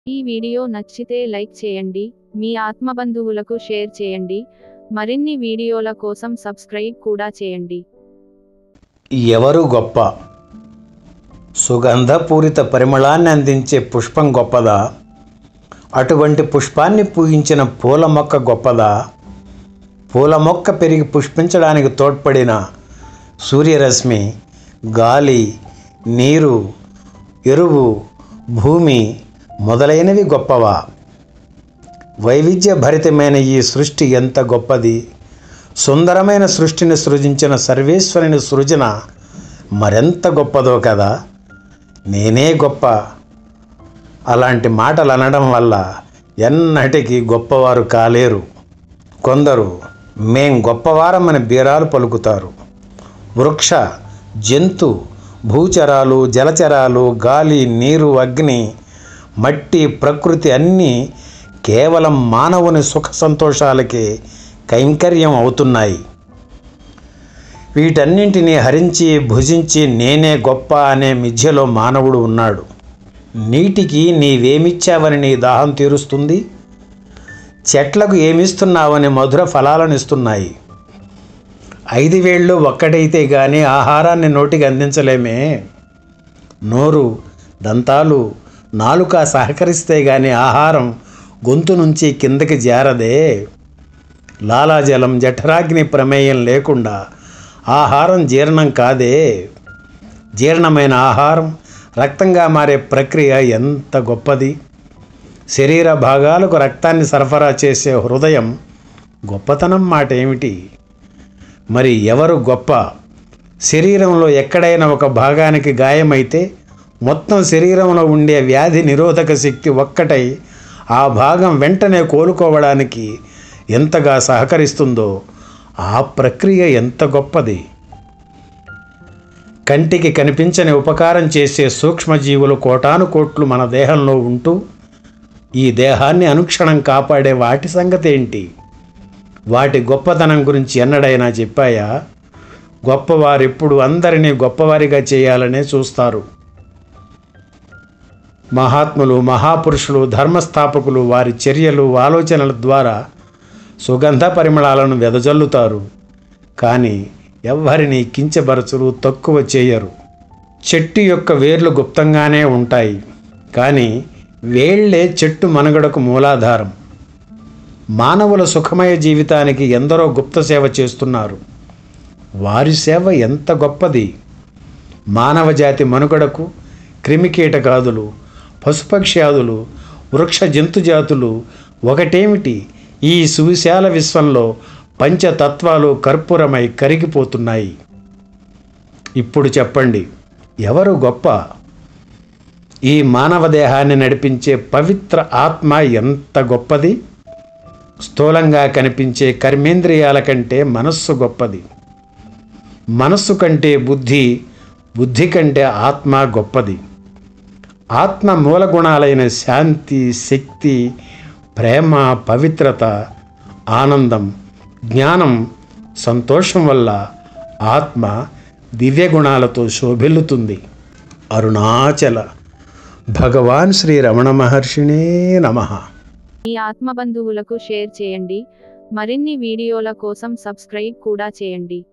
ఈ వీడియో నచ్చితే లైక్ చేయండి, మీ ఆత్మబంధువులకు షేర్ చేయండి. మరిన్ని వీడియోల కోసం సబ్స్క్రైబ్ కూడా చేయండి. ఎవరు గొప్ప? సుగంధపూరిత పరిమళాన్ని అందించే పుష్పం గొప్పదా? అటువంటి పుష్పాన్ని పూయించిన పూల మొక్క గొప్పదా? పూల మొక్క పెరిగి పుష్పించడానికి తోడ్పడిన సూర్యరశ్మి, గాలి, నీరు, ఎరువు, భూమి మొదలైనవి గొప్పవా? వైవిధ్య భరితమైన ఈ సృష్టి ఎంత గొప్పది! సుందరమైన సృష్టిని సృజించిన సర్వేశ్వరుని సృజన మరెంత గొప్పదో కదా. నేనే గొప్ప అలాంటి మాటలు అనడం వల్ల ఎన్నటికీ గొప్పవారు కాలేరు. కొందరు మేం గొప్పవారమని బీరాలు పలుకుతారు. వృక్ష, జంతు, భూచరాలు, జలచరాలు, గాలి, నీరు, అగ్ని, మట్టి, ప్రకృతి అన్నీ కేవలం మానవుని సుఖ సంతోషాలకే కైంకర్యం అవుతున్నాయి. వీటన్నింటినీ హరించి భుజించి నేనే గొప్ప అనే మిథ్యలో మానవుడు ఉన్నాడు. నీటికి నీవేమిచ్చావని నీ దాహం తీరుస్తుంది? చెట్లకు ఏమిస్తున్నావని మధుర ఫలాలను ఇస్తున్నాయి. 5 వేళ్ళు ఒక్కటైతే కానీ ఆహారాన్ని నోటికి అందించలేమే. నోరు, దంతాలు, నాలుక సహకరిస్తే కానీ ఆహారం గొంతు నుంచి కిందకి జారదే. లాలాజలం, జఠరాగ్ని ప్రమేయం లేకుండా ఆహారం జీర్ణం కాదే. జీర్ణమైన ఆహారం రక్తంగా మారే ప్రక్రియ ఎంత గొప్పది! శరీర భాగాలకు రక్తాన్ని సరఫరా చేసే హృదయం గొప్పతనం మాట ఏమిటి? మరి ఎవరు గొప్ప? శరీరంలో ఎక్కడైనా ఒక భాగానికి గాయమైతే మొత్తం శరీరంలో ఉండే వ్యాధి నిరోధక శక్తి ఒక్కటై ఆ భాగం వెంటనే కోలుకోవడానికి ఎంతగా సహకరిస్తుందో ఆ ప్రక్రియ ఎంత గొప్పది! కంటికి కనిపించని ఉపకారం చేసే సూక్ష్మజీవులు కోటాను కోట్లు మన దేహంలో ఉంటూ ఈ దేహాన్ని అనుక్షణం కాపాడే వాటి సంగతి ఏంటి? వాటి గొప్పతనం గురించి ఎన్నడైనా చెప్పాయా? గొప్పవారెప్పుడు అందరినీ గొప్పవారిగా చేయాలనే చూస్తారు. మహాత్ములు, మహాపురుషులు, ధర్మస్థాపకులు వారి చర్యలు, ఆలోచనల ద్వారా సుగంధ పరిమళాలను వెదజల్లుతారు. కానీ ఎవ్వరినీ కించపరచరు, తక్కువ చేయరు. చెట్టు యొక్క వేర్లు గుప్తంగానే ఉంటాయి, కానీ వేళ్లే చెట్టు మనుగడకు మూలాధారం. మానవుల సుఖమయ జీవితానికి ఎందరో గుప్త సేవ చేస్తున్నారు. వారి సేవ ఎంత గొప్పది! మానవ జాతి మనుగడకు క్రిమికీటకాదులు, పశుపక్ష్యాదులు, వృక్ష జంతుజాతులు ఒకటేమిటి, ఈ సువిశాల విశ్వంలో పంచతత్వాలు కర్పూరమై కరిగిపోతున్నాయి. ఇప్పుడు చెప్పండి, ఎవరు గొప్ప? ఈ మానవ దేహాన్ని నడిపించే పవిత్ర ఆత్మ ఎంత గొప్పది! స్థూలంగా కనిపించే కర్మేంద్రియాల కంటే మనస్సు గొప్పది. మనస్సు కంటే బుద్ధి, బుద్ధి కంటే ఆత్మ గొప్పది. ఆత్మ మూల గుణాలైన శాంతి, శక్తి, ప్రేమ, పవిత్రత, ఆనందం, జ్ఞానం, సంతోషం వల్ల ఆత్మ దివ్య గుణాలతో శోభిల్లుతుంది. అరుణాచల భగవాన్ శ్రీ రమణ మహర్షినే నమః. మీ ఆత్మబంధువులకు షేర్ చేయండి. మరిన్ని వీడియోల కోసం సబ్స్క్రైబ్ కూడా చేయండి.